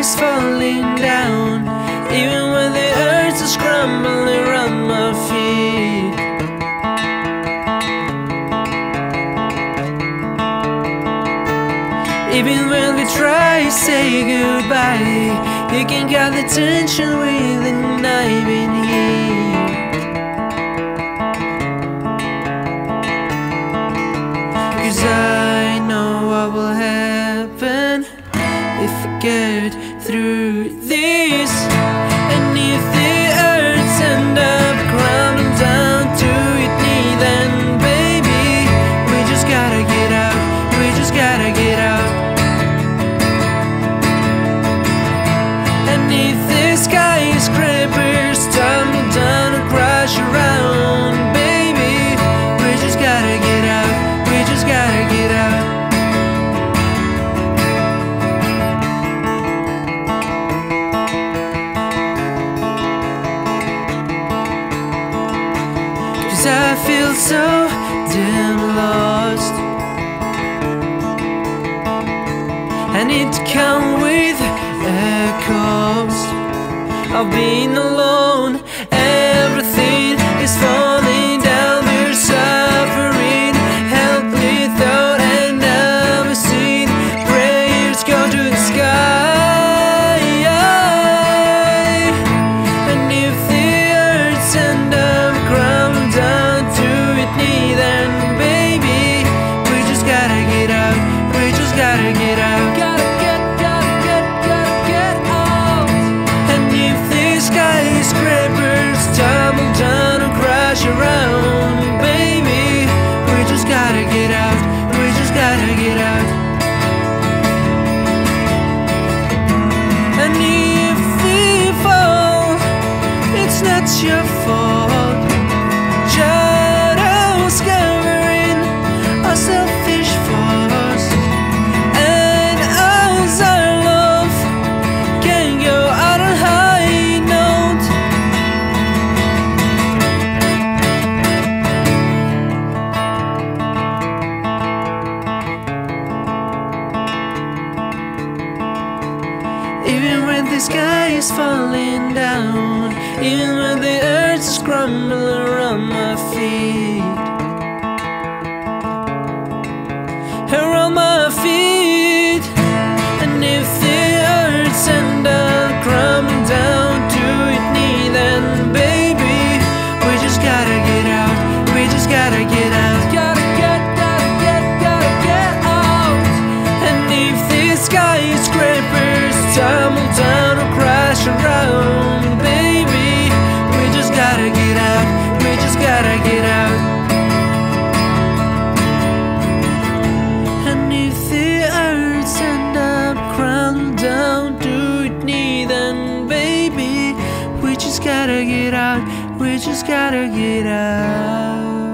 is falling down, even when the earth is crumbling around my feet. Even when we try to say goodbye, you can cut the tension with a knife in here. 'Cause I know what will happen if I get through this. And if the earth ends up crumbling down to its knee, then baby, we just gotta get out, we just gotta get out. And if the skyscrapers tumble down and crash around, baby, we just gotta get out, we just gotta get out. I feel so damn lost. I need to come with a cost of being alone. Everything is falling down, we're suffering, helpless thought, and now we see prayers go to the sky. And if the earth ends up crumbling down to its knee, then baby, we just gotta get out, we just gotta get out. Gotta get out. And if the skyscrapers tumble down and crash around, baby, we just gotta get out, we just gotta get out. And if we fall, it's not your fault. Shadows covering our selfish faults, and as our love can go out on high note. Even when the sky is falling down, even when the earth is crumbling around my feet, around my feet. And if the earth ends up crumbling down to its knee, then baby, we just gotta get out, we just gotta get out. Gotta get out. And if the skyscrapers tumble down or crash around, baby, we just gotta get out, we just gotta get out. And if the earth ends up crumbling down to its knee, then baby, we just gotta get out, we just gotta get out.